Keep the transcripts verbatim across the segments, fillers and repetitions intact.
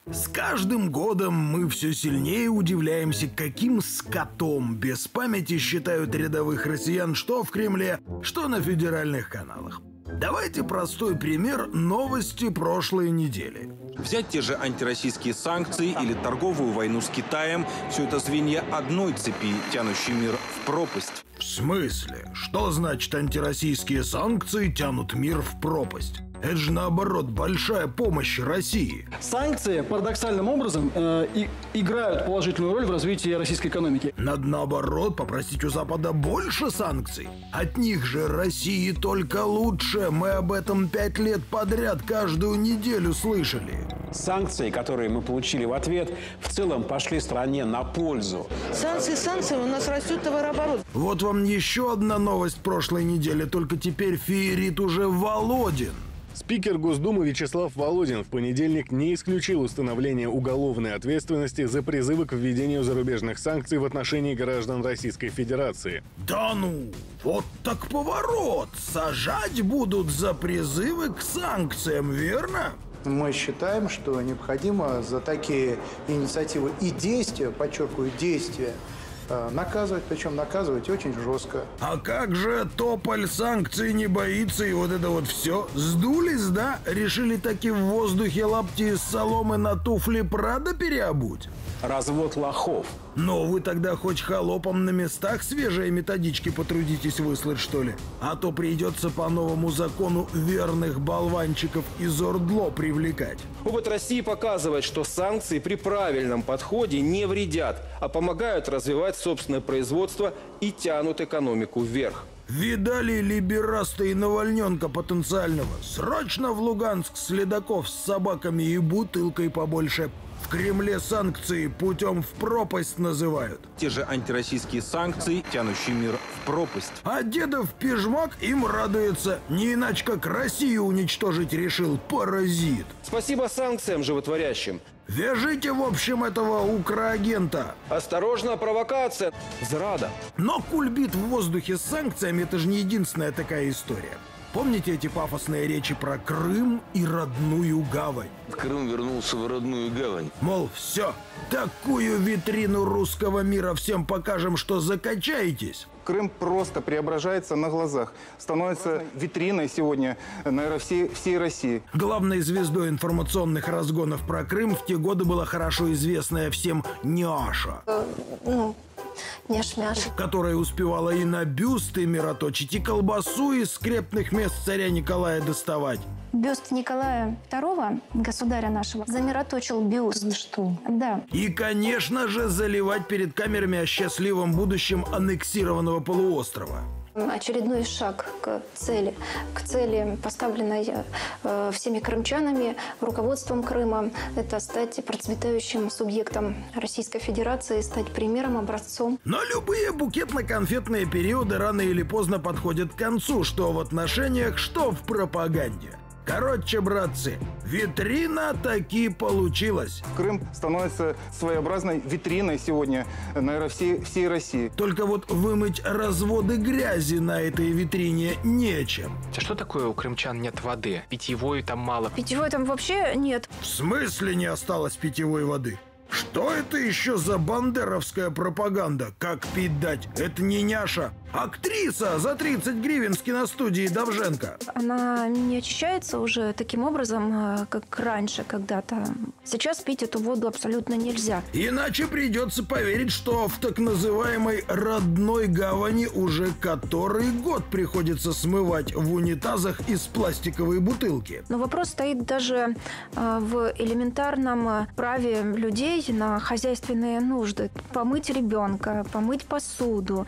С каждым годом мы все сильнее удивляемся, каким скотом без памяти считают рядовых россиян что в Кремле, что на федеральных каналах. Давайте простой пример новости прошлой недели. Взять те же антироссийские санкции или торговую войну с Китаем – все это звенья одной цепи, тянущей мир в пропасть. В смысле? Что значит антироссийские санкции тянут мир в пропасть? Это же наоборот большая помощь России. Санкции парадоксальным образом э, и, играют положительную роль в развитии российской экономики. Надо наоборот попросить у Запада больше санкций. От них же России только лучше. Мы об этом пять лет подряд каждую неделю слышали. Санкции, которые мы получили в ответ, в целом пошли стране на пользу. Санкции, санкции, у нас растет товарооборот. Вот вам еще одна новость прошлой недели, только теперь феерит уже Володин. Спикер Госдумы Вячеслав Володин в понедельник не исключил установление уголовной ответственности за призывы к введению зарубежных санкций в отношении граждан Российской Федерации. Да ну, вот так поворот. Сажать будут за призывы к санкциям, верно? Мы считаем, что необходимо за такие инициативы и действия, подчеркиваю, действия, наказывать, причем наказывать очень жестко. А как же Тополь санкций не боится и вот это вот все? Сдулись, да? Решили таки в воздухе лапти из соломы на туфли Прада переобуть? Развод лохов. Но вы тогда хоть холопам на местах свежие методички потрудитесь выслать, что ли? А то придется по новому закону верных болванчиков из Ордло привлекать. Опыт России показывает, что санкции при правильном подходе не вредят, а помогают развивать собственное производство и тянут экономику вверх. Видали либераста и навальненка потенциального? Срочно в Луганск следаков с собаками и бутылкой побольше. В Кремле санкции путем в пропасть называют. Те же антироссийские санкции, тянущие мир в пропасть. А дедов пижмак им радуется. Не иначе как Россию уничтожить решил, паразит. Спасибо санкциям животворящим. Вяжите, в общем, этого укроагента. Осторожно, провокация. Зрада. Но кульбит в воздухе с санкциями – это же не единственная такая история. Помните эти пафосные речи про Крым и родную гавань? Крым вернулся в родную гавань. Мол, все, такую витрину русского мира всем покажем, что закачаетесь. Крым просто преображается на глазах. Становится витриной сегодня, наверное, всей, всей России. Главной звездой информационных разгонов про Крым в те годы была хорошо известная всем Няша. Ну, няш-мяш. Которая успевала и на бюсты мироточить, и колбасу из скрепных мест царя Николая доставать. Бюст Николая второго, государя нашего, замироточил бюст. Что? Да. И, конечно же, заливать перед камерами о счастливом будущем аннексированного полуострова. Очередной шаг к цели, к цели, поставленной э, всеми крымчанами, руководством Крыма, это стать процветающим субъектом Российской Федерации, стать примером, образцом. Но любые букетно-конфетные периоды рано или поздно подходят к концу, что в отношениях, что в пропаганде. Короче, братцы, витрина таки получилась. Крым становится своеобразной витриной сегодня, наверное, всей, всей России. Только вот вымыть разводы грязи на этой витрине нечем. А что такое у крымчан нет воды? Питьевой там мало. Питьевой там вообще нет. В смысле не осталось питьевой воды? Что это еще за бандеровская пропаганда? Как пить дать? Это не няша. Актриса за тридцать гривен с киностудии Довженко. Она не очищается уже таким образом, как раньше когда-то. Сейчас пить эту воду абсолютно нельзя. Иначе придется поверить, что в так называемой родной гавани уже который год приходится смывать в унитазах из пластиковой бутылки. Но вопрос стоит даже в элементарном праве людей на хозяйственные нужды. Помыть ребенка, помыть посуду,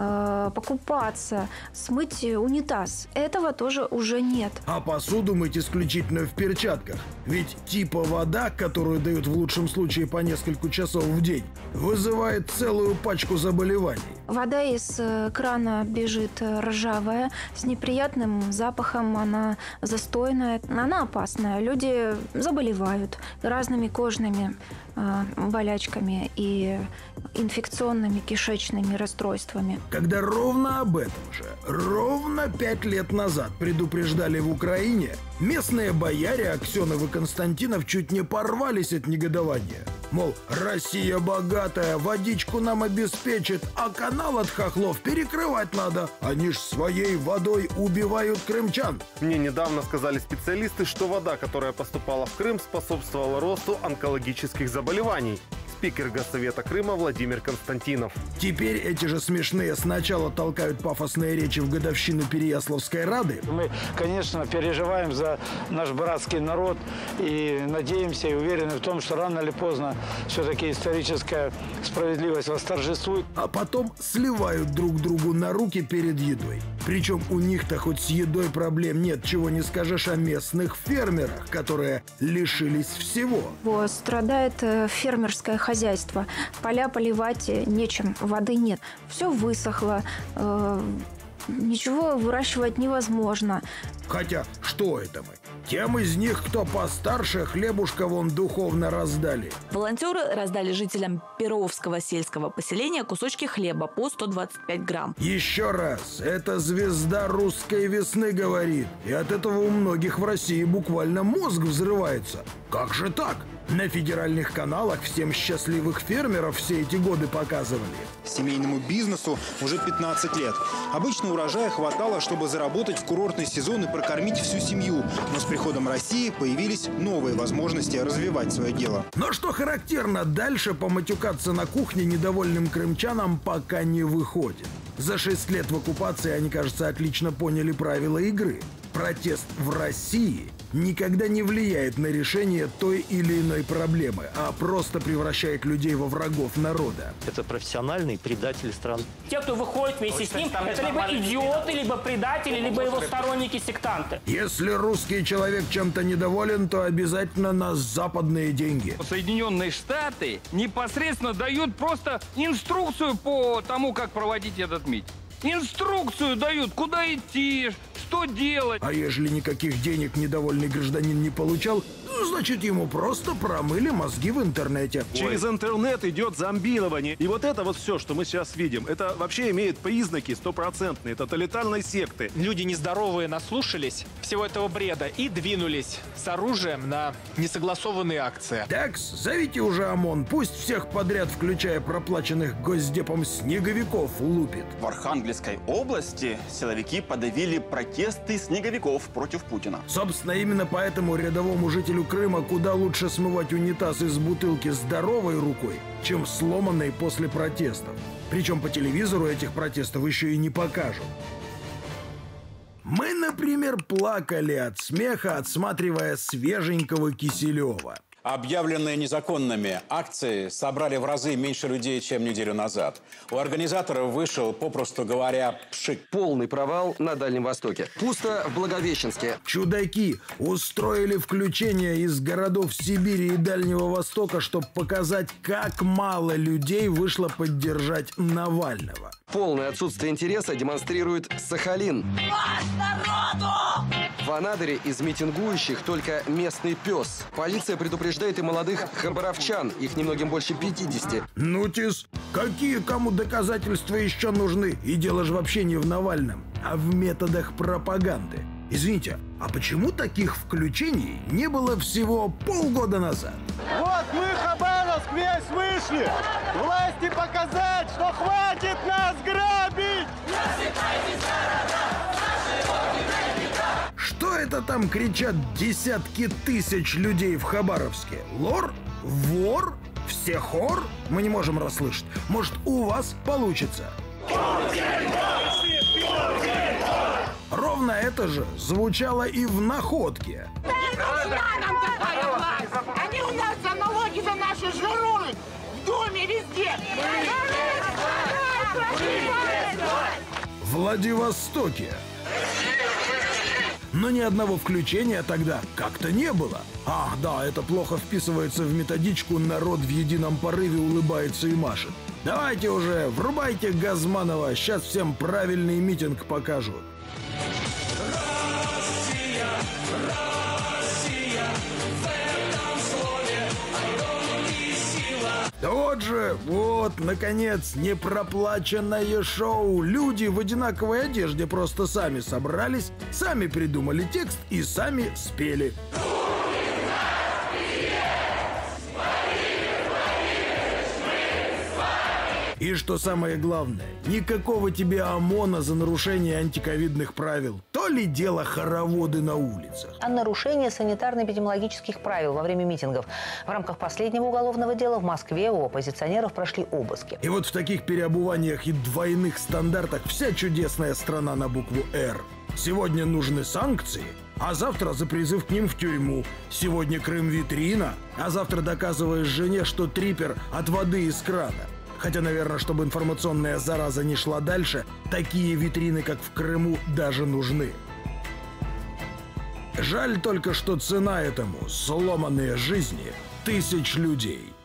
покупаться, смыть унитаз. Этого тоже уже нет. А посуду мыть исключительно в перчатках. Ведь типа вода, которую дают в лучшем случае по несколько часов в день, вызывает целую пачку заболеваний. Вода из крана бежит ржавая, с неприятным запахом, она застойная, она опасная. Люди заболевают разными кожными болячками и инфекционными кишечными расстройствами. Когда ровно Ровно об этом же, ровно пять лет назад предупреждали в Украине. Местные бояре Аксенов и Константинов чуть не порвались от негодования. Мол, Россия богатая, водичку нам обеспечит, а канал от хохлов перекрывать надо. Они ж своей водой убивают крымчан. Мне недавно сказали специалисты, что вода, которая поступала в Крым, способствовала росту онкологических заболеваний. Спикер Госсовета Крыма Владимир Константинов. Теперь эти же смешные сначала толкают пафосные речи в годовщину Переяславской Рады. Мы, конечно, переживаем за наш братский народ и надеемся и уверены в том, что рано или поздно все-таки историческая справедливость восторжествует. А потом сливают друг другу на руки перед едой. Причем у них-то хоть с едой проблем нет, чего не скажешь о местных фермерах, которые лишились всего. Страдает фермерское хозяйство. Поля поливать нечем, воды нет. Все высохло, э, ничего выращивать невозможно. Хотя, что это мы? Тем из них, кто постарше, хлебушка вон духовно раздали. Волонтеры раздали жителям Перовского сельского поселения кусочки хлеба по сто двадцать пять грамм. Еще раз, это звезда русской весны говорит. И от этого у многих в России буквально мозг взрывается. Как же так? На федеральных каналах всем счастливых фермеров все эти годы показывали. Семейному бизнесу уже пятнадцать лет. Обычно урожая хватало, чтобы заработать в курортный сезон и прокормить всю семью. Но с приходом России появились новые возможности развивать свое дело. Но что характерно, дальше поматюкаться на кухне недовольным крымчанам пока не выходит. За шесть лет в оккупации они, кажется, отлично поняли правила игры. Протест в России никогда не влияет на решение той или иной проблемы, а просто превращает людей во врагов народа. Это профессиональный предатель стран. Те, кто выходит вместе с ним, это либо идиоты, либо предатели, либо его сторонники-сектанты. Если русский человек чем-то недоволен, то обязательно на западные деньги. Соединенные Штаты непосредственно дают просто инструкцию по тому, как проводить этот митинг. Инструкцию дают, куда идти, что делать. А ежели никаких денег недовольный гражданин не получал, ну, значит, ему просто промыли мозги в интернете. Через интернет идет зомбирование. И вот это вот все, что мы сейчас видим, это вообще имеет признаки стопроцентные тоталитарной секты. Люди нездоровые наслушались всего этого бреда и двинулись с оружием на несогласованные акции. Такс, зовите уже ОМОН, пусть всех подряд, включая проплаченных Госдепом снеговиков, лупит. В Архангельской области силовики подавили протесты снеговиков против Путина. Собственно, именно поэтому рядовому жителю Крыма куда лучше смывать унитаз из бутылки здоровой рукой, чем сломанной после протестов. Причем по телевизору этих протестов еще и не покажут. Мы, например, плакали от смеха, отсматривая свеженького Киселева. Объявленные незаконными акции собрали в разы меньше людей, чем неделю назад. У организаторов вышел, попросту говоря, пшик. Полный провал на Дальнем Востоке. Пусто в Благовещенске. Чудаки устроили включение из городов Сибири и Дальнего Востока, чтобы показать, как мало людей вышло поддержать Навального. Полное отсутствие интереса демонстрирует Сахалин. В Анадыре из митингующих только местный пес. Полиция предупреждает и молодых хабаровчан. Их немногим больше пятидесяти. Ну-тис, какие кому доказательства еще нужны? И дело же вообще не в Навальном, а в методах пропаганды. Извините, а почему таких включений не было всего полгода назад? Вот мы, Хабаровск, весь вышли! Власти показать, что хватит нас грабить! Что это там кричат десятки тысяч людей в Хабаровске? Лор? Вор? Всехор? Мы не можем расслышать. Может, у вас получится? Ровно это же звучало и в Находке. Они у нас за налоги за наши жируют! В доме везде! В Владивостоке. Но ни одного включения тогда как-то не было. Ах, да, это плохо вписывается в методичку «Народ в едином порыве улыбается и машет». Давайте уже, врубайте Газманова, сейчас всем правильный митинг покажут. Россия, Россия, в этом слове огонь и сила. Вот же, вот, наконец, непроплаченное шоу. Люди в одинаковой одежде просто сами собрались, сами придумали текст и сами спели. И что самое главное, никакого тебе ОМОНа за нарушение антиковидных правил. То ли дело хороводы на улицах. О нарушении санитарно-эпидемиологических правил во время митингов. В рамках последнего уголовного дела в Москве у оппозиционеров прошли обыски. И вот в таких переобуваниях и двойных стандартах вся чудесная страна на букву «Р». Сегодня нужны санкции, а завтра за призыв к ним в тюрьму. Сегодня Крым витрина, а завтра доказываешь жене, что трипер от воды из крана. Хотя, наверное, чтобы информационная зараза не шла дальше, такие витрины, как в Крыму, даже нужны. Жаль только, что цена этому – сломанные жизни тысяч людей.